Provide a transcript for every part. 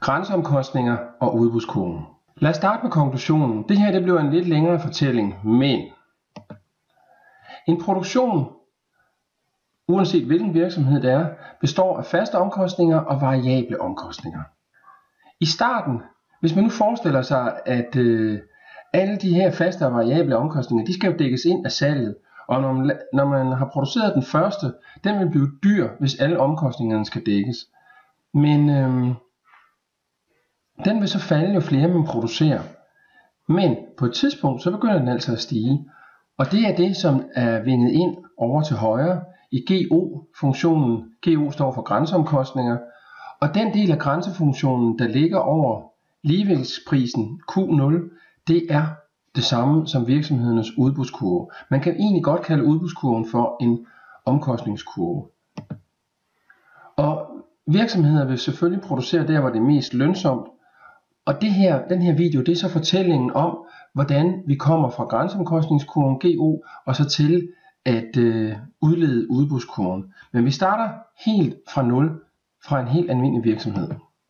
grænseomkostninger og udbudskurven. Lad os starte med konklusionen. Det her bliver en lidt længere fortælling, men en produktion, uanset hvilken virksomhed det er, består af faste omkostninger og variable omkostninger. I starten, hvis man nu forestiller sig, at alle de her faste og variable omkostninger, de skal jo dækkes ind af salget, og når man har produceret den første, den vil blive dyr, hvis alle omkostningerne skal dækkes. Men den vil så falde, jo flere man producerer. Men på et tidspunkt, så begynder den altså at stige. Og det er det, som er vinget ind over til højre i GO-funktionen. GO står for grænseomkostninger. Og den del af grænsefunktionen, der ligger over ligevægtsprisen Q0, det er det samme som virksomhedernes udbudskurve. Man kan egentlig godt kalde udbudskurven for en omkostningskurve. Og virksomheder vil selvfølgelig producere der, hvor det er mest lønsomt. Og den her video, det er så fortællingen om, hvordan vi kommer fra grænseomkostningskurven GO og så til at udlede udbudskurven. Men vi starter helt fra 0, fra en helt almindelig virksomhed.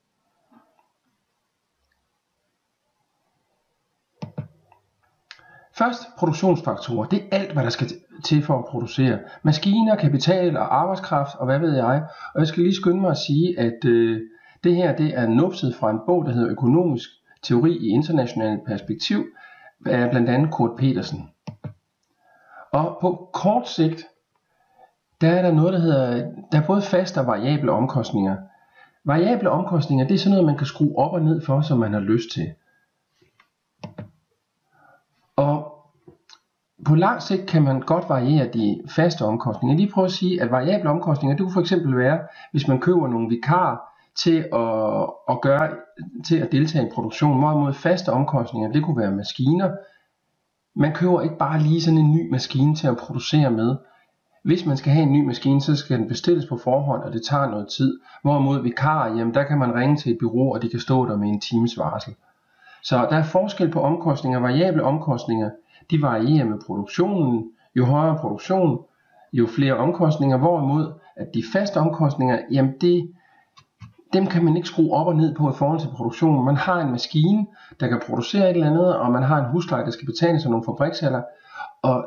Først produktionsfaktorer. Det er alt, hvad der skal til for at producere. Maskiner, kapital og arbejdskraft og hvad ved jeg. Og jeg skal lige skynde mig at sige, at det her det er nupset fra en bog, der hedder Økonomisk teori i internationalt perspektiv, af blandt andet Kurt Petersen. Og på kort sigt, der er der noget, der er både faste og variable omkostninger. Variable omkostninger, det er sådan noget, man kan skrue op og ned for, som man har lyst til. Og på lang sigt kan man godt variere de faste omkostninger. Jeg lige prøve at sige, at variable omkostninger, det kunne for eksempel være, hvis man køber nogle vikarer til at deltage i produktion. Hvorimod faste omkostninger, det kunne være maskiner. Man køber ikke bare lige sådan en ny maskine til at producere med. Hvis man skal have en ny maskine, så skal den bestilles på forhånd, og det tager noget tid. Hvorimod vikarer, jamen der kan man ringe til et bureau, og de kan stå der med en times varsel. Så der er forskel på omkostninger. Variable omkostninger, de varierer med produktionen. Jo højere produktion, jo flere omkostninger. Hvorimod at de faste omkostninger, jamen dem kan man ikke skrue op og ned på i forhold til produktionen. Man har en maskine, der kan producere et eller andet, og man har en husleje, der skal betales af nogle fabrikshaller. Og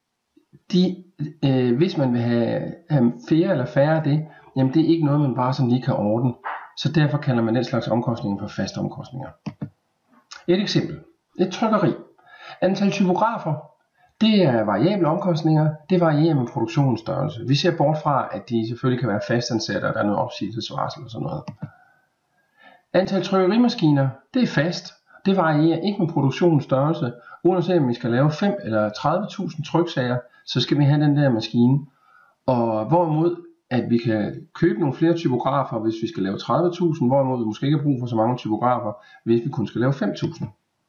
hvis man vil have flere eller færre af det, jamen det er ikke noget, man bare sådan lige kan ordne. Så derfor kalder man den slags omkostninger for faste omkostninger. Et eksempel. Et trykkeri. Antal typografer, det er variable omkostninger. Det varierer med produktionens størrelse. Vi ser bort fra, at de selvfølgelig kan være fastansatte, og der er noget opsigelsesvarsel og sådan noget. Antal trykkerimaskiner, det er fast. Det varierer ikke med produktionens størrelse. Uanset om vi skal lave 5 eller 30.000 tryksager, så skal vi have den der maskine. Og hvorimod at vi kan købe nogle flere typografer, hvis vi skal lave 30.000, hvorimod vi måske ikke har brug for så mange typografer, hvis vi kun skal lave 5.000.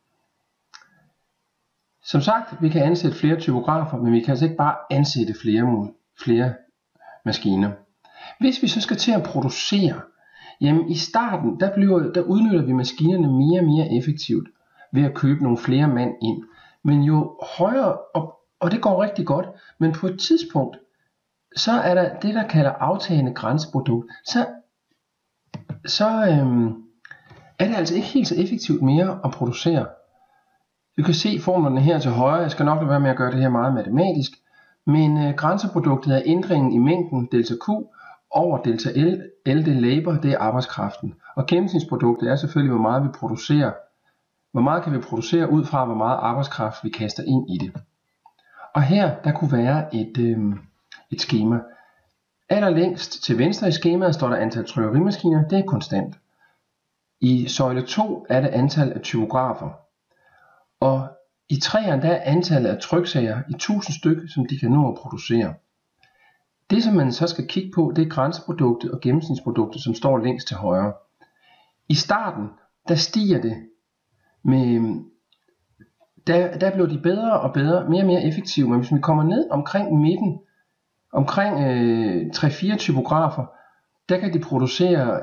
Som sagt, vi kan ansætte flere typografer, men vi kan altså ikke bare ansætte flere maskiner. Hvis vi så skal til at producere, jamen i starten, der udnytter vi maskinerne mere og mere effektivt ved at købe nogle flere mand ind. Men jo højere, og det går rigtig godt, men på et tidspunkt, så er der det, der kalder aftagende grænseprodukt. Så er det altså ikke helt så effektivt mere at producere. Du kan se formlerne her til højre. Jeg skal nok lade være med at gøre det her meget matematisk. Men grænseproduktet er ændringen i mængden delta Q over delta L. L det er labor, det er arbejdskraften. Og gennemsnitsproduktet er selvfølgelig, hvor meget vi producerer. Hvor meget kan vi producere ud fra, hvor meget arbejdskraft vi kaster ind i det. Og her, der kunne være et skema. Allerlængst til venstre i skemaet står der antal trykkerimaskiner. Det er konstant. I søjle 2 er det antal af typografer. Og i 3'eren der er antallet af tryksager i 1000 stykker, som de kan nå at producere. Det som man så skal kigge på, det er grænseproduktet og gennemsnitsproduktet, som står længst til højre. I starten, der stiger det med, der bliver de bedre og bedre, mere og mere effektive, men hvis vi kommer ned omkring midten, omkring 3-4 typografer, der kan de producere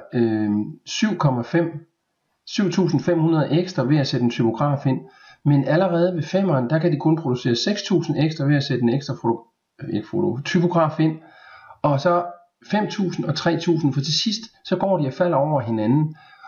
7.500 ekstra ved at sætte en typograf ind. Men allerede ved 5'eren, der kan de kun producere 6.000 ekstra ved at sætte en ekstra typograf ind. Og så 5.000 og 3.000, for til sidst, så går de og falder over hinanden.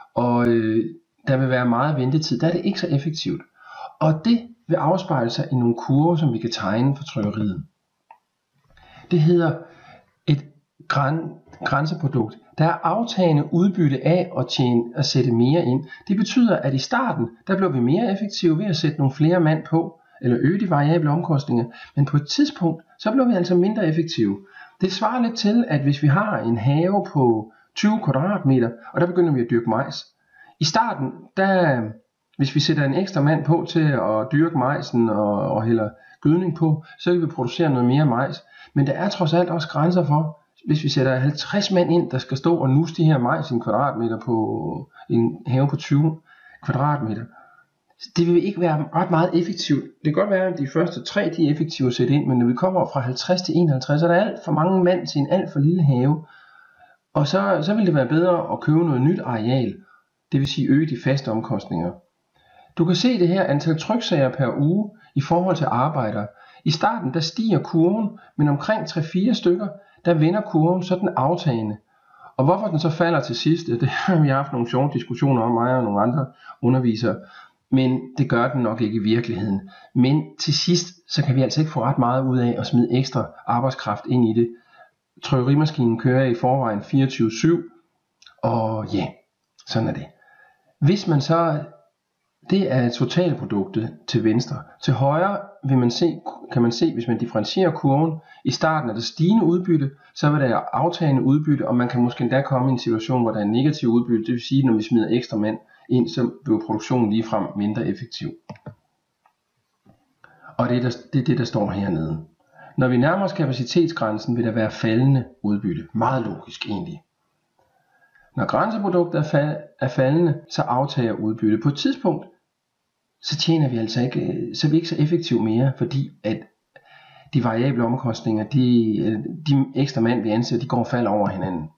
og der vil være meget ventetid. Der er det ikke så effektivt. Og det vil afspejle sig i nogle kurver, som vi kan tegne for trykkeriet. Det hedder et grænseprodukt. Der er aftagende udbytte af at sætte mere ind. Det betyder, at i starten, der bliver vi mere effektive ved at sætte nogle flere mand på, eller øge de variable omkostninger, men på et tidspunkt, så bliver vi altså mindre effektive. Det svarer lidt til, at hvis vi har en have på 20 kvadratmeter, og der begynder vi at dyrke majs. I starten, hvis vi sætter en ekstra mand på til at dyrke majsen og hælder gødning på, så kan vi producere noget mere majs. Men der er trods alt også grænser for, hvis vi sætter 50 mand ind, der skal stå og nusse de her majs i en kvadratmeter på en have på 20 kvadratmeter. Det vil ikke være ret meget effektivt. Det kan godt være, at de første 3 de er effektive at sætte ind, men når vi kommer fra 50 til 51, så er der alt for mange mand til en alt for lille have. Og så vil det være bedre at købe noget nyt areal, det vil sige øge de faste omkostninger. Du kan se det her antal tryksager per uge i forhold til arbejdere. I starten der stiger kurven, men omkring 3-4 stykker, der vender kurven sådan aftagende. Og hvorfor den så falder til sidst, det har vi haft nogle sjove diskussioner om, mig og nogle andre undervisere. Men det gør den nok ikke i virkeligheden. Men til sidst, så kan vi altså ikke få ret meget ud af at smide ekstra arbejdskraft ind i det. Trykkerimaskinen kører i forvejen 24/7, og ja, sådan er det. Hvis man så, det er totalproduktet til venstre. Til højre kan man se, hvis man differentierer kurven, i starten er der stigende udbytte, så vil der aftagende udbytte, og man kan måske endda komme i en situation, hvor der er negativ udbytte, det vil sige, når vi smider ekstra mand ind, så bliver produktionen ligefrem mindre effektiv. Og det er det, der står hernede. Når vi nærmer os kapacitetsgrænsen, vil der være faldende udbytte. Meget logisk egentlig. Når grænseproduktet er faldende, så aftager udbytte. På et tidspunkt, så tjener vi altså ikke, så er vi ikke så effektive mere, fordi at de variable omkostninger, de ekstra mand vi ansætter, de går og falder over hinanden.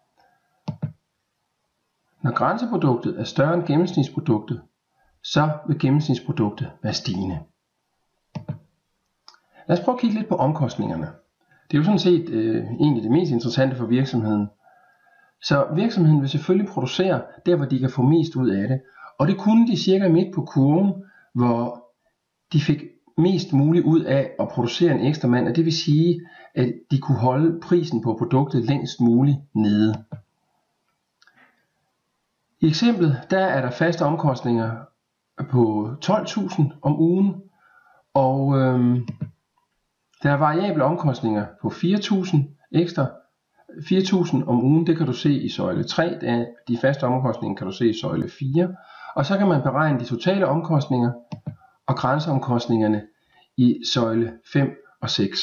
Når grænseproduktet er større end gennemsnitsproduktet, så vil gennemsnitsproduktet være stigende. Lad os prøve at kigge lidt på omkostningerne. Det er jo sådan set egentlig det mest interessante for virksomheden. Så virksomheden vil selvfølgelig producere der, hvor de kan få mest ud af det. Og det kunne de cirka midt på kurven, hvor de fik mest muligt ud af at producere en ekstra mand. Og det vil sige, at de kunne holde prisen på produktet længst muligt nede. I eksemplet, der er der faste omkostninger på 12.000 om ugen. Og der er variable omkostninger på 4.000 ekstra. 4.000 om ugen, det kan du se i søjle 3, de faste omkostninger kan du se i søjle 4, og så kan man beregne de totale omkostninger og grænseomkostningerne i søjle 5 og 6.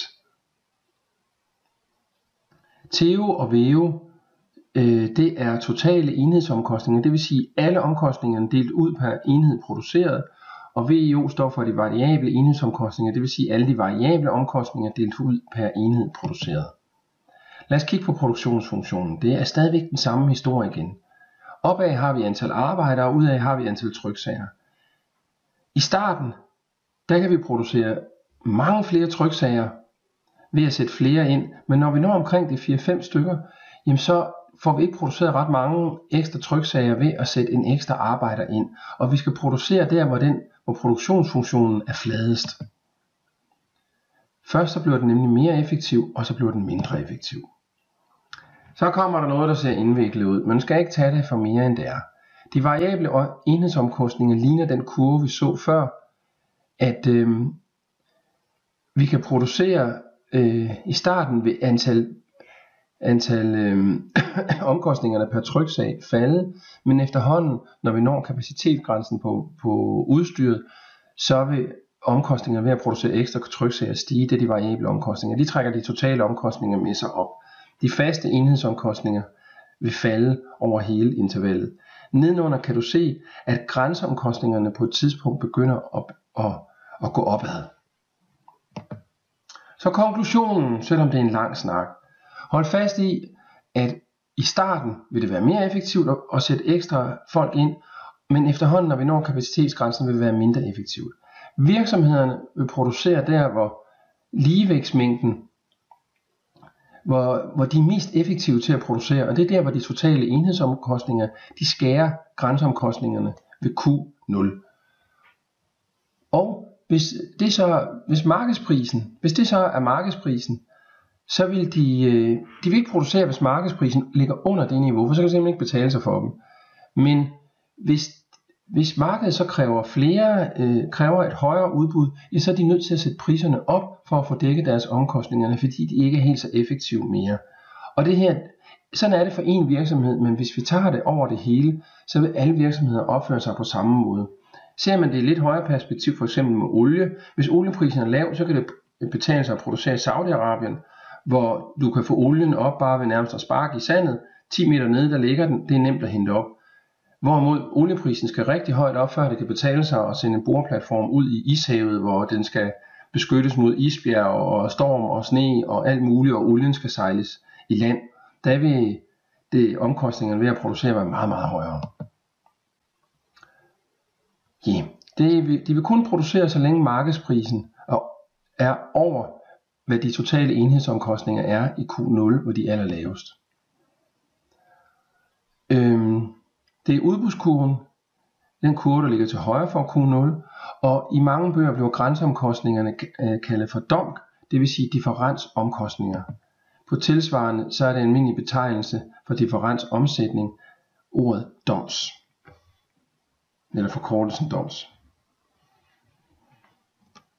TEO og VEO, det er totale enhedsomkostninger, det vil sige alle omkostningerne delt ud per enhed produceret, og VEO står for de variable enhedsomkostninger, det vil sige alle de variable omkostninger delt ud per enhed produceret. Lad os kigge på produktionsfunktionen. Det er stadigvæk den samme historie igen. Opad har vi antal arbejdere, og udad har vi antal tryksager. I starten, der kan vi producere mange flere tryksager ved at sætte flere ind, men når vi når omkring de 4-5 stykker, jamen så får vi ikke produceret ret mange ekstra tryksager ved at sætte en ekstra arbejder ind. Og vi skal producere der, hvor produktionsfunktionen er fladest. Først så bliver den nemlig mere effektiv, og så bliver den mindre effektiv. Så kommer der noget, der ser indviklet ud. Man skal ikke tage det for mere end det er. De variable enhedsomkostninger ligner den kurve, vi så før, at vi kan producere i starten ved antal omkostningerne per tryksag falde, men efterhånden, når vi når kapacitetsgrænsen på udstyret, så vil omkostningerne ved at producere ekstra tryksager stige. Det er de variable omkostninger. De trækker de totale omkostninger med sig op. De faste enhedsomkostninger vil falde over hele intervallet. Nedenunder kan du se, at grænseomkostningerne på et tidspunkt begynder at gå opad. Så konklusionen, selvom det er en lang snak. Hold fast i, at i starten vil det være mere effektivt at sætte ekstra folk ind, men efterhånden, når vi når kapacitetsgrænsen, vil det være mindre effektivt. Virksomhederne vil producere der, hvor ligevægtsmængden hvor de er mest effektive til at producere, og det er der, hvor de totale enhedsomkostninger, de skærer grænseomkostningerne ved Q0. Og hvis det så er markedsprisen, så vil de vil ikke producere, hvis markedsprisen ligger under det niveau, for så kan det simpelthen ikke betale sig for dem. Men hvis markedet så kræver et højere udbud, så er de nødt til at sætte priserne op for at få dækket deres omkostninger, fordi de ikke er helt så effektive mere. Og det her, sådan er det for en virksomhed, men hvis vi tager det over det hele, så vil alle virksomheder opføre sig på samme måde. Ser man det i lidt højere perspektiv, for eksempel med olie, hvis olieprisen er lav, så kan det betale sig at producere i Saudi-Arabien, hvor du kan få olien op bare ved nærmest at sparke i sandet. 10 meter nede, der ligger den, det er nemt at hente op. Hvorimod olieprisen skal rigtig højt op, før det kan betale sig at sende en boreplatform ud i ishavet, hvor den skal beskyttes mod isbjerg og storm og sne og alt muligt, og olien skal sejles i land. Der vil det omkostningerne ved at producere være meget, meget højere. De vil kun producere, så længe markedsprisen er over, hvad de totale enhedsomkostninger er i Q0, hvor de er allerlavest. Det er udbudskurven, den kurve, der ligger til højre for Q0, og i mange bøger bliver grænseomkostningerne kaldet for DOMK, det vil sige differensomkostninger. På tilsvarende så er det en almindelig betegnelse for differensomsætning, ordet DOMS, eller forkortelsen DOMS.